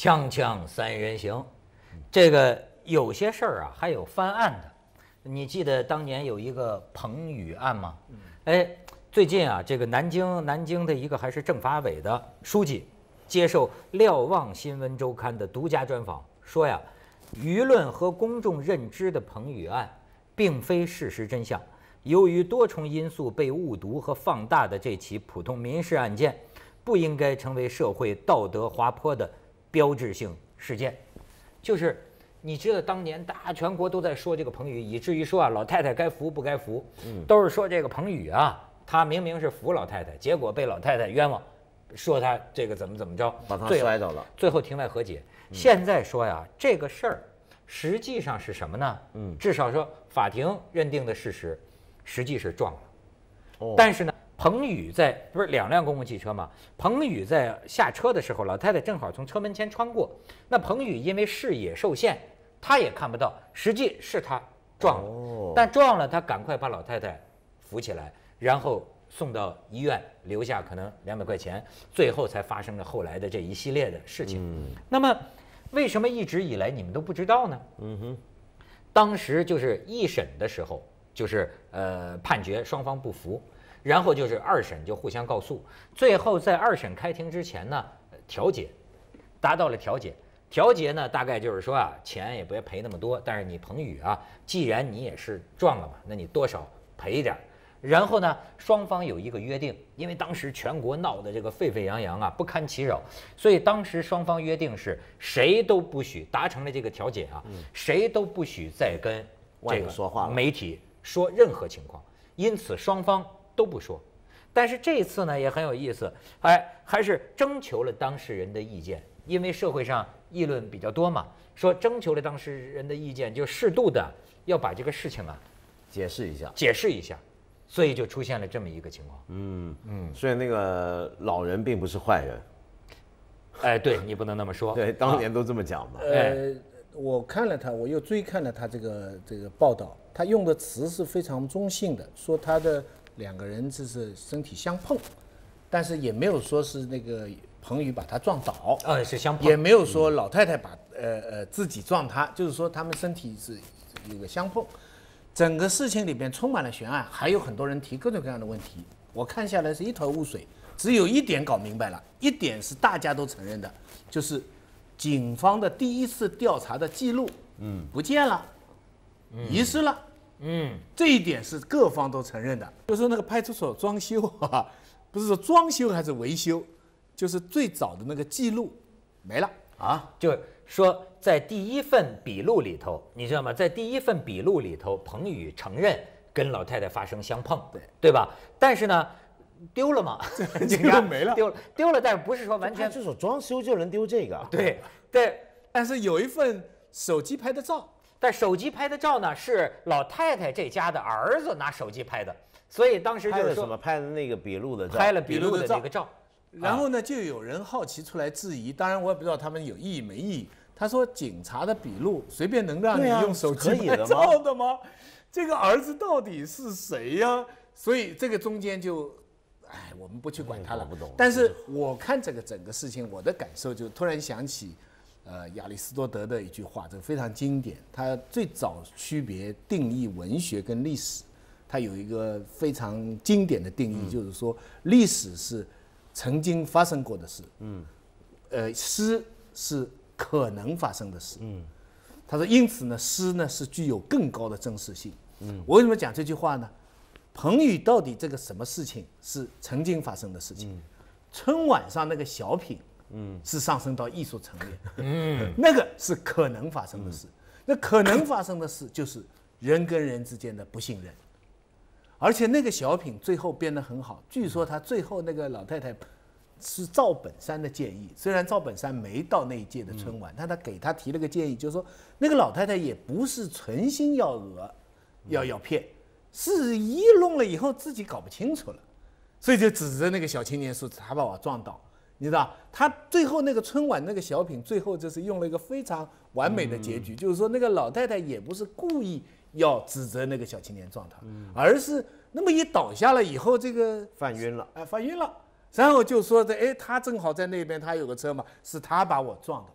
锵锵三人行，这个有些事儿啊，还有翻案的。你记得当年有一个彭宇案吗？哎，最近啊，这个南京的一个还是政法委的书记，接受瞭望新闻周刊的独家专访，说呀，舆论和公众认知的彭宇案，并非事实真相。由于多重因素被误读和放大的这起普通民事案件，不应该成为社会道德滑坡的标志性事件。就是你知道，当年全国都在说这个彭宇，以至于说啊，老太太该扶不该扶，都是说这个彭宇啊，他明明是扶老太太，结果被老太太冤枉，说他这个怎么着， 把他摔倒了， 最后庭外和解。现在说呀，这个事儿实际上是什么呢？至少说法庭认定的事实，实际是撞了。但是呢，彭宇不是2辆公共汽车吗？彭宇在下车的时候，老太太正好从车门前穿过。那彭宇因为视野受限，他也看不到，实际是他撞了。但撞了，他赶快把老太太扶起来，然后送到医院，留下可能200块钱，最后才发生了后来的这一系列的事情。那么，为什么一直以来你们都不知道呢？当时就是一审的时候，就是判决双方不服。然后就是2审就互相告诉，最后在2审开庭之前呢，调解，达到了调解。调解呢，大概就是说啊，钱也别赔那么多，但是你彭宇啊，既然你也是撞了嘛，那你多少赔一点。然后呢，双方有一个约定，因为当时全国闹得这个沸沸扬扬啊，不堪其扰，所以当时双方约定是谁都不许达成了这个调解啊，谁都不许再跟这个媒体说任何情况，因此双方都不说。但是这次呢也很有意思，还是征求了当事人的意见，因为社会上议论比较多嘛，说征求了当事人的意见，就适度的要把这个事情啊解释一下，所以就出现了这么一个情况。 所以那个老人并不是坏人。 哎，对，你不能那么说。 对，当年都这么讲嘛。 我看了他，我又追看了他这个报道，他用的词是非常中性的，说他的2个人就是身体相碰，但是也没有说是那个彭宇把他撞倒， 是相碰， 也没有说老太太把自己撞他，就是说他们身体是有个相碰。整个事情里边充满了悬案，还有很多人提各种各样的问题，我看下来是一头雾水。只有一点搞明白了，一点是大家都承认的，就是警方的第一次调查的记录，不见了，遗失了。这一点是各方都承认的。就是那个派出所装修啊，不是说装修还是维修，就是最早的那个记录没了啊。就说在第1份笔录里头，你知道吗？在第1份笔录里头，彭宇承认跟老太太发生相碰，对吧？但是呢，丢了嘛， 这个没了， 丢了，但是不是说完全。 派出所装修就能丢这个？ 对。 但是有一份手机拍的照。 但手机拍的照呢，是老太太这家的儿子拿手机拍的，所以当时就是说拍的那个笔录的照， 拍了笔录的那个照。 然后呢，就有人好奇出来质疑，当然我也不知道他们有意义没意义。他说警察的笔录随便能让你用手机拍照的吗？这个儿子到底是谁呀？所以这个中间就，我们不去管他了。 不懂。 但是我看这个整个事情，我的感受就突然想起。亚里士多德的一句话，这个非常经典。他最早区别定义文学跟历史，他有一个非常经典的定义，就是说历史是曾经发生过的事，诗是可能发生的事。他说，因此呢，诗呢是具有更高的真实性。我为什么讲这句话呢？彭宇到底这个什么事情是曾经发生的事情？春晚上那个小品。是上升到艺术层面，那个是可能发生的事。那可能发生的事就是人跟人之间的不信任，而且那个小品最后编得很好。据说他最后那个老太太是赵本山的建议，虽然赵本山没到那一届的春晚，但他给他提了个建议，就是说那个老太太也不是存心要要骗，是一弄了以后自己搞不清楚了，所以就指着那个小青年说他把我撞倒。你知道，他最后那个春晚那个小品，最后就是用了一个非常完美的结局，就是说那个老太太也不是故意要指责那个小青年撞他，而是那么一倒下了以后，这个犯晕了， 犯晕了，然后就说的，他正好在那边，他有个车嘛，是他把我撞的，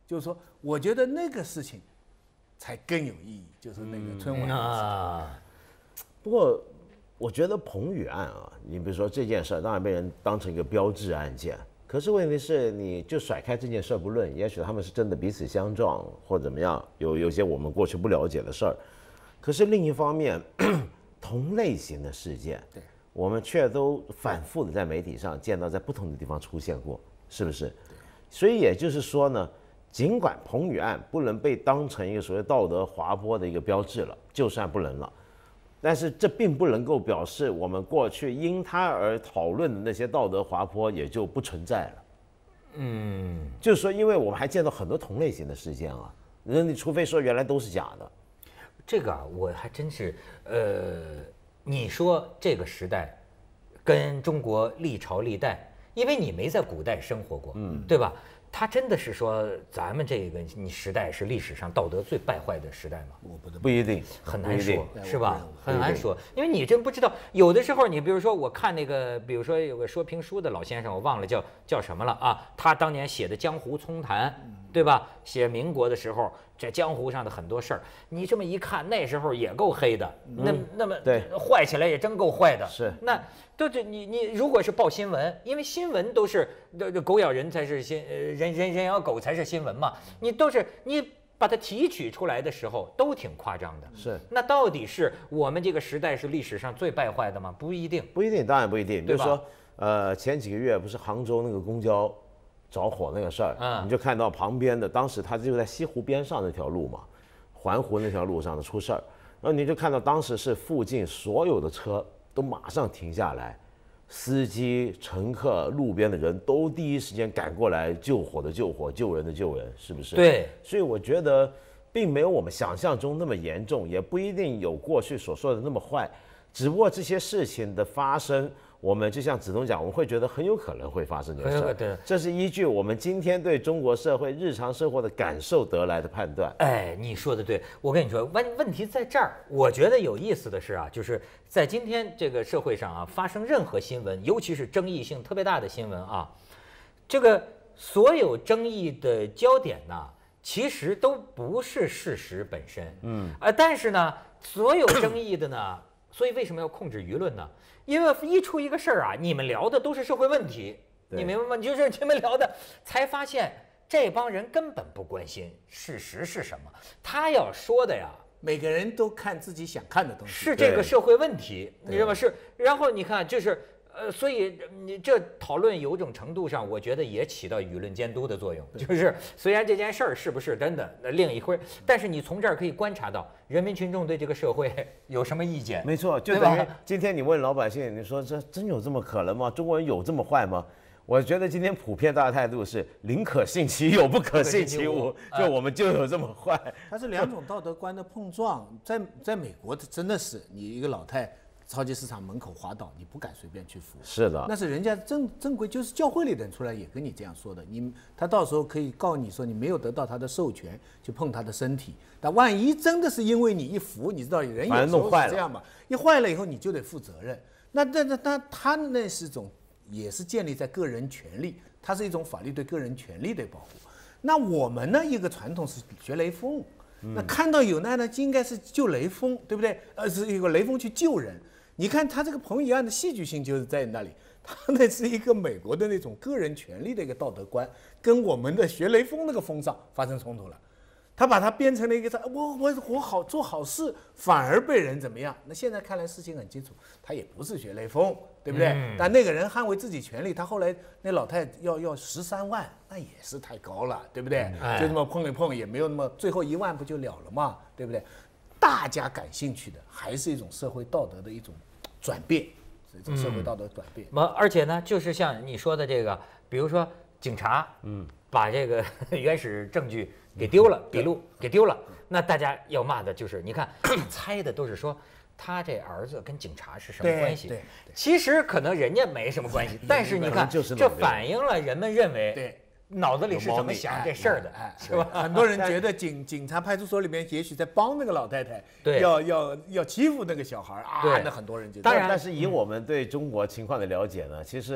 就是说，我觉得那个事情才更有意义，就是那个春晚啊。 不过，我觉得彭宇案啊，你比如说这件事儿，当然被人当成一个标志案件。可是问题是，你就甩开这件事儿不论，也许他们是真的彼此相撞，或怎么样，有些我们过去不了解的事儿。可是另一方面，同类型的事件， 对， 我们却都反复的在媒体上见到，在不同的地方出现过，是不是？所以也就是说呢，尽管彭宇案不能被当成一个所谓道德滑坡的一个标志了，就算不能了。但是这并不能够表示我们过去因它而讨论的那些道德滑坡也就不存在了。就是说，因为我们还见到很多同类型的事件啊，你除非说原来都是假的。 这个啊，我还真是，你说这个时代跟中国历朝历代，因为你没在古代生活过，对吧？他真的是说咱们这个你时代是历史上道德最败坏的时代吗？ 我不一定， 很难说，是我吧？ 不认为很难说，因为你真不知道。有的时候，你比如说，我看那个，比如说有个说评书的老先生，我忘了叫什么了啊？他当年写的《江湖丛谈》，对吧？写民国的时候，这江湖上的很多事儿，你这么一看，那时候也够黑的，那么对， 坏起来也真够坏的。 是那都这你如果是报新闻，因为新闻都是狗咬人才是人咬狗才是新闻嘛，你都是你把它提取出来的时候都挺夸张的。 是， 那到底是我们这个时代是历史上最败坏的吗？不一定， 不一定，当然不一定。比对吧如说，前几个月不是杭州那个公交着火那个事儿，你就看到旁边的，当时他就在西湖边上那条路嘛，环湖那条路上的出事儿，然后你就看到当时是附近所有的车都马上停下来，司机、乘客、路边的人都第一时间赶过来，救火的救火，救人的救人，是不是？ 对， 所以我觉得并没有我们想象中那么严重，也不一定有过去所说的那么坏，只不过这些事情的发生，我们就像子东讲，我们会觉得很有可能会发生这个事儿。这是依据我们今天对中国社会日常生活的感受得来的判断。 哎，你说的对，我跟你说，问题在这儿。我觉得有意思的是啊，就是在今天这个社会上啊，发生任何新闻，尤其是争议性特别大的新闻啊，这个所有争议的焦点呢，其实都不是事实本身。但是呢，所有争议的呢，所以为什么要控制舆论呢？因为一出一个事儿啊，你们聊的都是社会问题，你明白吗？就是你们聊的，才发现这帮人根本不关心事实是什么，他要说的呀， 每个人都看自己想看的东西， 是这个社会问题，你知道吗？是，然后你看，就是所以你这讨论有种程度上，我觉得也起到舆论监督的作用。就是虽然这件事儿是不是真的，那另一回，但是你从这儿可以观察到人民群众对这个社会有什么意见。 没错，就等于今天你问老百姓，你说这真有这么可能吗？中国人有这么坏吗？我觉得今天普遍大的态度是宁可信其有，不可信其无。就我们就有这么坏。 它是两种道德观的碰撞。在美国，真的是你一个老太超级市场门口滑倒，你不敢随便去扶。 是的， 那是人家正规，就是教会里的人出来也跟你这样说的。他到时候可以告你说你没有得到他的授权去碰他的身体。但万一真的是因为你一扶，你知道人有时候是这样嘛，一坏了以后你就得负责任。那他那是种也是建立在个人权利，它是一种法律对个人权利的保护。那我们呢，一个传统是学雷锋。那看到有难呢，就应该是救雷锋，对不对？是一个雷锋去救人。你看他这个彭宇案的戏剧性就是在那里，他那是一个美国的那种个人权利的一个道德观，跟我们的学雷锋那个风尚发生冲突了。他把它编成了一个我好做好事，反而被人怎么样？那现在看来事情很清楚，他也不是学雷锋，对不对？但那个人捍卫自己权利，他后来那老太要13万，那也是太高了，对不对？就这么碰一碰，也没有那么，最后1万不就了了嘛，对不对？大家感兴趣的还是一种社会道德的一种转变，是一种社会道德转变。 而且呢，就是像你说的这个，比如说警察，把这个原始证据给丢了，笔录给丢了，那大家要骂的就是，你看猜的都是说他这儿子跟警察是什么关系？ 对， 其实可能人家没什么关系，但是你看，这反映了人们认为脑子里是怎么想这事儿的，是吧？ 很多人觉得警察派出所里面也许在帮那个老太太，要欺负那个小孩啊，那很多人觉得。 当然，但是以我们对中国情况的了解呢，其实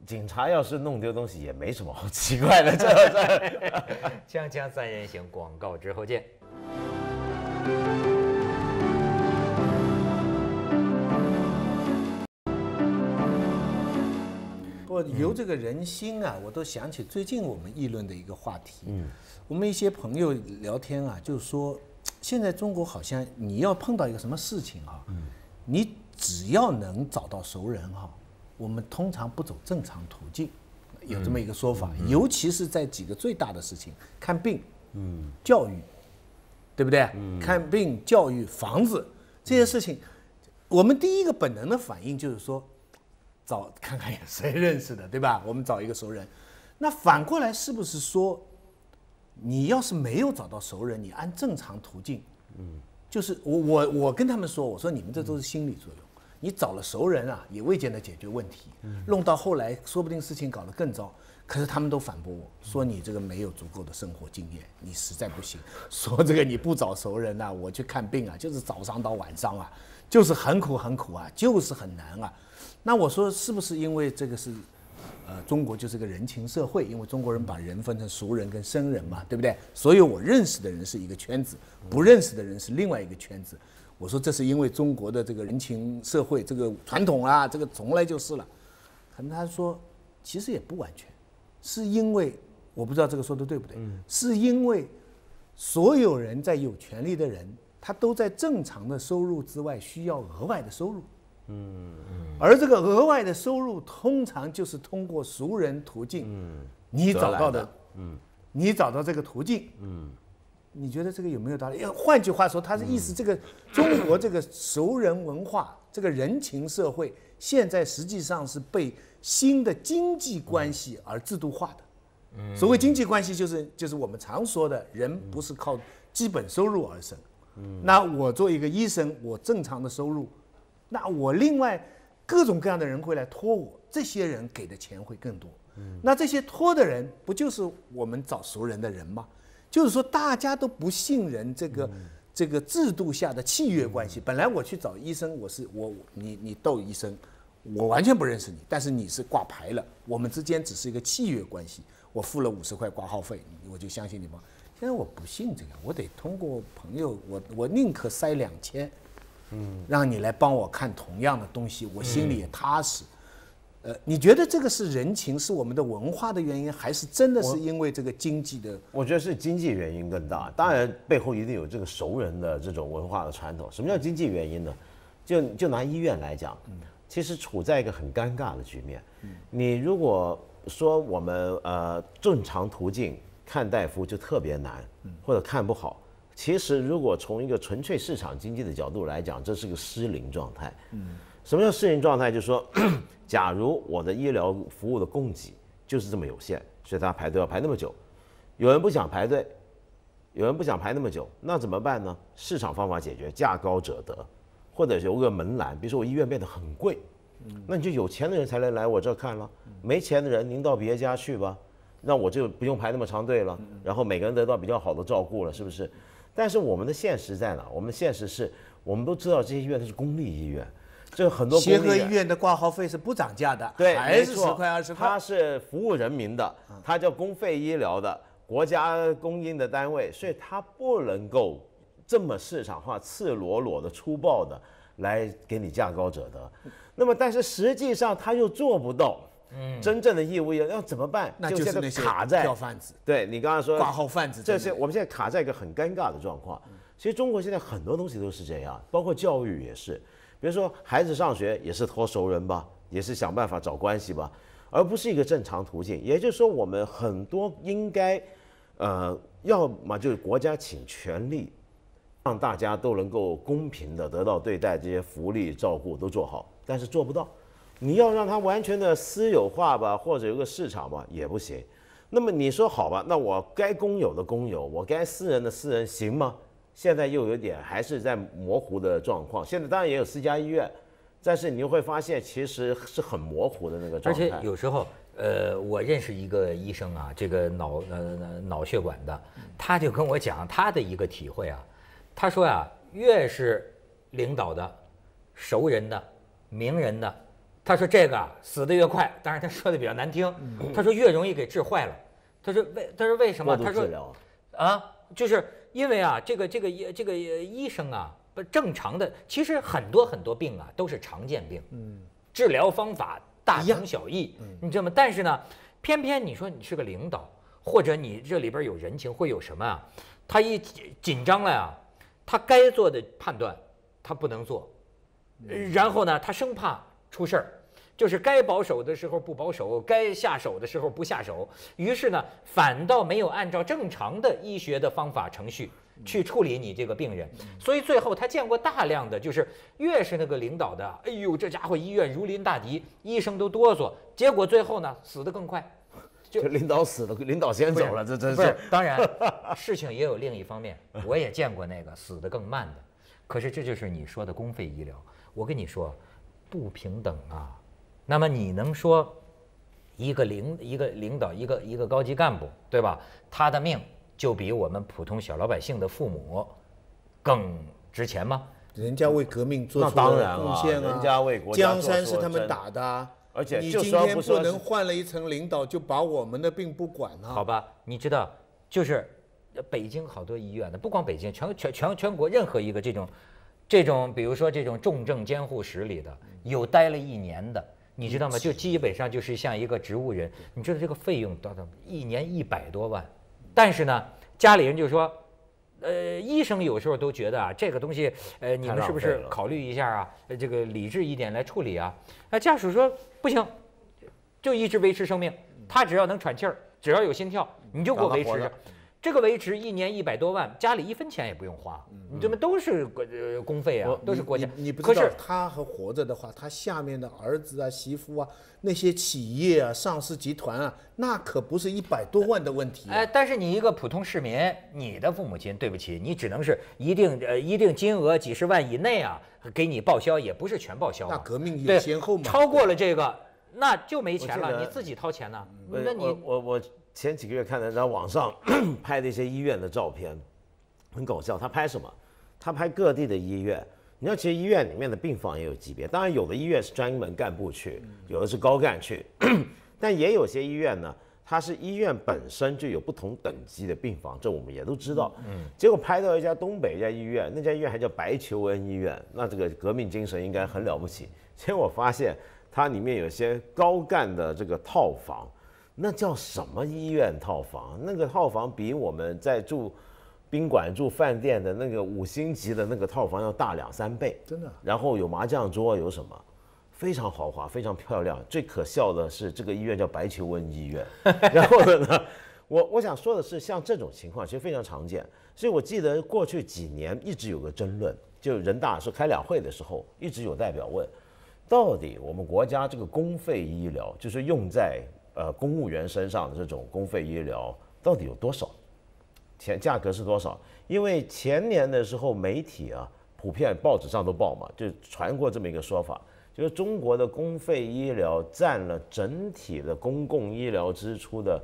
警察要是弄丢东西也没什么好奇怪的，这。 锵锵三人行，广告之后见。 由这个人心啊，我都想起最近我们议论的一个话题。我们一些朋友聊天啊，就是说，现在中国好像你要碰到一个什么事情啊，你只要能找到熟人哈，我们通常不走正常途径，有这么一个说法。尤其是在几个最大的事情，看病，教育，对不对？看病、教育、房子这些事情，我们第一个本能的反应就是说。找看看有谁认识的，对吧？我们找一个熟人。那反过来是不是说，你要是没有找到熟人，你按正常途径，就是我跟他们说，我说你们这都是心理作用，你找了熟人啊，也未见得解决问题，弄到后来说不定事情搞得更糟。可是他们都反驳我说你这个没有足够的生活经验，你实在不行。说这个你不找熟人啊，我去看病啊，就是早上到晚上啊，就是很苦很苦啊，就是很难啊。那我说是不是因为这个是，中国就是个人情社会，因为中国人把人分成熟人跟生人嘛，对不对？所有我认识的人是一个圈子，不认识的人是另外一个圈子。我说这是因为中国的这个人情社会这个传统啊，这个从来就是了。可能他说其实也不完全，是因为我不知道这个说的对不对，是因为所有人在有权利的人，他都在正常的收入之外需要额外的收入。而这个额外的收入通常就是通过熟人途径，你找到的，你找到这个途径，你觉得这个有没有道理？换句话说，他的意思，这个中国这个熟人文化，这个人情社会，现在实际上是被新的经济关系而制度化的。所谓经济关系，就是我们常说的人不是靠基本收入而生。那我做一个医生，我正常的收入。那我另外各种各样的人会来托我，这些人给的钱会更多。那这些托的人不就是我们找熟人的人吗？就是说大家都不信任这个制度下的契约关系。本来我去找医生，你窦医生，我完全不认识你，但是你是挂牌了，我们之间只是一个契约关系，我付了50块挂号费，我就相信你吗？现在我不信这个，我得通过朋友，我宁可塞2000。让你来帮我看同样的东西，我心里也踏实。你觉得这个是人情，是我们的文化的原因，还是真的是因为这个经济的？ 我觉得是经济原因更大，当然背后一定有这个熟人的这种文化的传统。什么叫经济原因呢？就拿医院来讲，其实处在一个很尴尬的局面。你如果说我们正常途径看大夫就特别难，或者看不好。其实，如果从一个纯粹市场经济的角度来讲，这是个失灵状态。什么叫失灵状态？就是说，假如我的医疗服务的供给就是这么有限，所以他排队要排那么久。有人不想排队，有人不想排那么久，那怎么办呢？市场方法解决，价高者得，或者有个门槛，比如说我医院变得很贵，那你就有钱的人才能来我这看了，没钱的人您到别家去吧，那我就不用排那么长队了，然后每个人得到比较好的照顾了，是不是？但是我们的现实在哪？我们的现实是，我们都知道这些医院都是公立医院，这很多协和医院的挂号费是不涨价的， 对， 还是10块20块。 它是服务人民的，它叫公费医疗的，国家供应的单位，所以它不能够这么市场化、赤裸裸的、粗暴的来给你价高者得。那么，但是实际上他又做不到。真正的义务要怎么办？ 那就是那些卡在票贩子。 对你刚刚说挂号贩子， 这是我们现在卡在一个很尴尬的状况。其实中国现在很多东西都是这样，包括教育也是。比如说孩子上学也是托熟人吧，也是想办法找关系吧，而不是一个正常途径。也就是说，我们很多应该，要么就是国家倾全力，让大家都能够公平的得到对待，这些福利照顾都做好，但是做不到。你要让它完全的私有化吧，或者有个市场吧，也不行。那么你说好吧，那我该公有的公有，我该私人的私人，行吗？现在又有点还是在模糊的状况。现在当然也有私家医院，但是你会发现其实是很模糊的那个状态。 而且有时候，我认识一个医生啊，这个脑血管的，他就跟我讲他的一个体会啊，他说啊，越是领导的、熟人的、名人的。 他说这个死得越快，当然他说的比较难听，他说越容易给治坏了。他说为什么？他说啊，就是因为啊，这个医生啊，不正常的，其实很多病啊都是常见病，治疗方法大同小异，你知道吗？但是呢，偏偏你说你是个领导，或者你这里边有人情，会有什么啊？他一紧张了呀，他该做的判断他不能做，然后呢，他生怕出事儿。就是该保守的时候不保守，该下手的时候不下手，于是呢，反倒没有按照正常的医学的方法程序去处理你这个病人，所以最后他见过大量的，就是越是那个领导的，哎呦，这家伙医院如临大敌，医生都哆嗦，结果最后呢，死得更快。 就领导死了，领导先走了，这真是。 当然，事情也有另一方面，我也见过那个死得更慢的，可是这就是你说的公费医疗。我跟你说，不平等啊。那么你能说，一个领导，一个高级干部，对吧？他的命就比我们普通小老百姓的父母更值钱吗？ 人家为革命做出了贡献啊， 人家为国家江山是他们打的啊。 而且你今天不能换了一层领导就把我们的病不管啊。 好吧，你知道，就是北京好多医院的，不光北京，全国任何一个这种，比如说这种重症监护室里的，有待了1年的。你知道吗？就基本上就是像一个植物人，你知道这个费用到1年100多万，但是呢，家里人就说，医生有时候都觉得啊，这个东西，你们是不是考虑一下啊？这个理智一点来处理啊？家属说不行，就一直维持生命，他只要能喘气儿，只要有心跳，你就给我维持着。这个维持1年100多万，家里1分钱也不用花，你这么都是公费啊，都是国家。 你不知道，他还活着的话，他下面的儿子啊、媳妇啊，那些企业啊、上市集团啊，那可不是100多万的问题。 但是你一个普通市民，你的父母亲，对不起，你只能是一定金额几十万以内啊，给你报销，也不是全报销。 那革命有先后嘛， 超过了这个，那就没钱了，你自己掏钱呢。那你我前几个月看了在网上拍的一些医院的照片，很搞笑。他拍什么？他拍各地的医院。你知道，其实医院里面的病房也有级别，当然有的医院是专门干部去，有的是高干去，但也有些医院呢，它是医院本身就有不同等级的病房，这我们也都知道。结果拍到一家东北一家医院，那家医院还叫白求恩医院，那这个革命精神应该很了不起。结果发现它里面有些高干的这个套房。那叫什么医院套房？那个套房比我们在住宾馆、住饭店的那个5星级的那个套房要大2、3倍， 真的。 然后有麻将桌，有什么，非常豪华，非常漂亮。最可笑的是，这个医院叫白求恩医院。然后呢，我想说的是，像这种情况其实非常常见。所以我记得过去几年一直有个争论，就人大说开两会的时候，一直有代表问，到底我们国家这个公费医疗，就是用在公务员身上的这种公费医疗到底有多少？价格是多少？因为前年的时候，媒体啊普遍报纸上都报嘛，就传过这么一个说法，就是中国的公费医疗占了整体的公共医疗支出的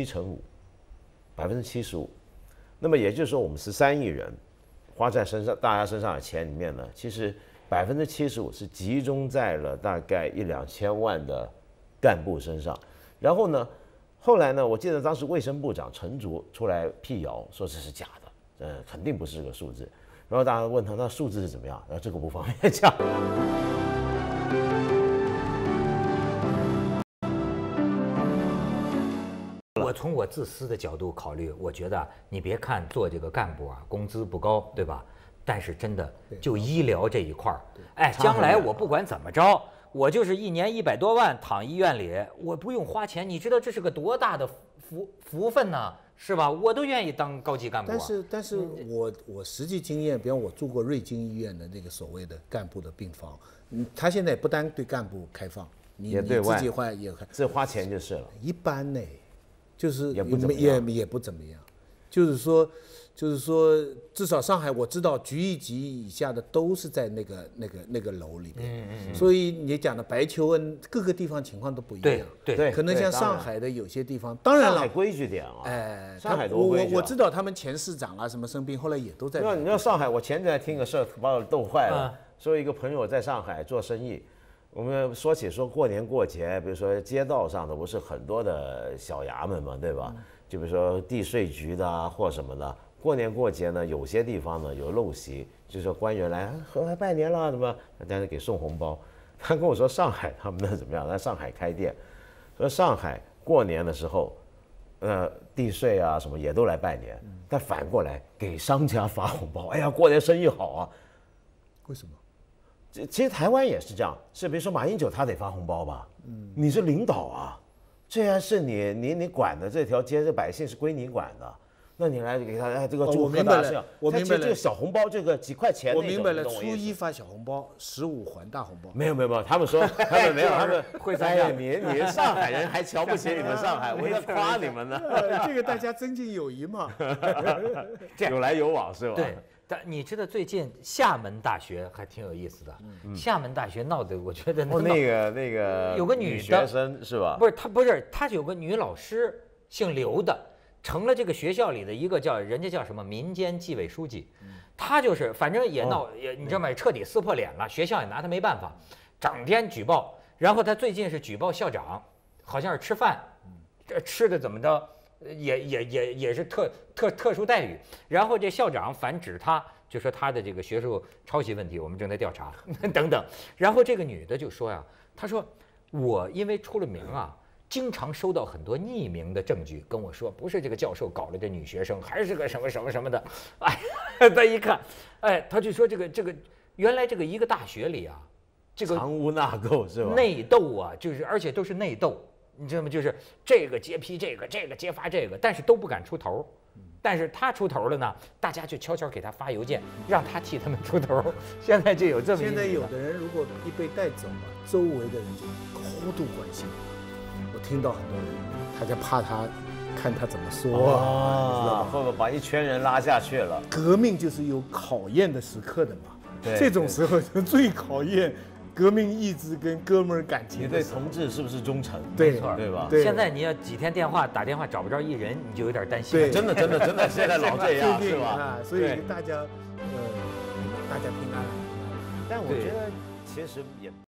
75%，75%。那么也就是说，我们13亿人花在大家身上的钱里面呢，其实75%是集中在了大概1、2千万的干部身上。然后呢，后来呢，我记得当时卫生部长陈竺出来辟谣，说这是假的，肯定不是这个数字。然后大家问他，那数字是怎么样？然后这个不方便讲。 我从我自私的角度考虑，我觉得你别看做这个干部啊，工资不高，对吧？但是真的就医疗这一块儿，哎，将来我不管怎么着。我就是1年100多万躺医院里，我不用花钱，你知道这是个多大的福分呢，是吧？我都愿意当高级干部。 但是我实际经验，比方我住过瑞金医院的那个所谓的干部的病房，他现在不单对干部开放，你自己换也开， 这花钱就是了。 一般呢，就是也不怎么样， 也不怎么样，就是说，至少上海我知道，局1级以下的都是在那个楼里面。所以你讲的白求恩，各个地方情况都不一样。 对， 可能像上海的有些地方，当然了， 上海规矩点啊。上海多规矩。我知道他们前市长啊什么生病，后来也都在。 你知道上海，我前天听个事儿把我逗坏了。说一个朋友在上海做生意， 我们说过年过节，比如说街道上的不是很多的小衙门嘛，对吧？就比如说地税局的啊或什么的，过年过节呢，有些地方呢有陋习，就是说官员来拜年了，怎么？大家给送红包。他跟我说上海他们那怎么样？在上海开店，说上海过年的时候，地税啊什么也都来拜年，但反过来给商家发红包，哎呀，过年生意好啊。 为什么？ 其实台湾也是这样，是比如说马英九他得发红包吧，你是领导啊，这然是你管的这条街，这百姓是归你管的，那你来给他这个祝贺大事， 我明白了， 这个小红包这个几块钱， 我明白了，初一发小红包，15还大红包。 没有，他们说他们没有，他们会参加。 你上海人还瞧不起你们上海，我在夸你们呢。 这个大家增进友谊嘛， 有来有往是吧？ 对。但你知道最近厦门大学还挺有意思的，厦门大学闹得我觉得那个有个女学生是吧？ 不是，她有个女老师姓刘的，成了这个学校里的一个人家叫什么民间纪委书记，她就是反正也闹也你知道吗？彻底撕破脸了，学校也拿她没办法，整天举报，然后她最近是举报校长，好像是吃饭，吃的怎么着？也是特殊待遇，然后这校长反指他，就说他的这个学术抄袭问题，我们正在调查等等。然后这个女的就说呀，她说我因为出了名啊，经常收到很多匿名的证据，跟我说不是这个教授搞了这女学生，还是个什么什么什么的。哎，他一看，哎，他就说这个原来这个一个大学里啊，这个藏污纳垢是吧？ 内斗啊，就是而且都是内斗。你知道吗？就是这个揭批这个揭发这个，但是都不敢出头。但是他出头了呢，大家就悄悄给他发邮件，让他替他们出头。现在就有这么现在有的人如果一被带走了，周围的人就高度关心。我听到很多人，他在怕他，看他怎么说，知道吧？ 会不会把一圈人拉下去了？ 革命就是有考验的时刻的嘛。 对， 这种时候就最考验革命意志跟哥们儿感情。 你对同志是不是忠诚？ 对， 对吧？ 现在你要几天打电话找不着一人，你就有点担心。 对， 真的，现在老这样是吧？ 所以大家，大家平安。 但我觉得其实也。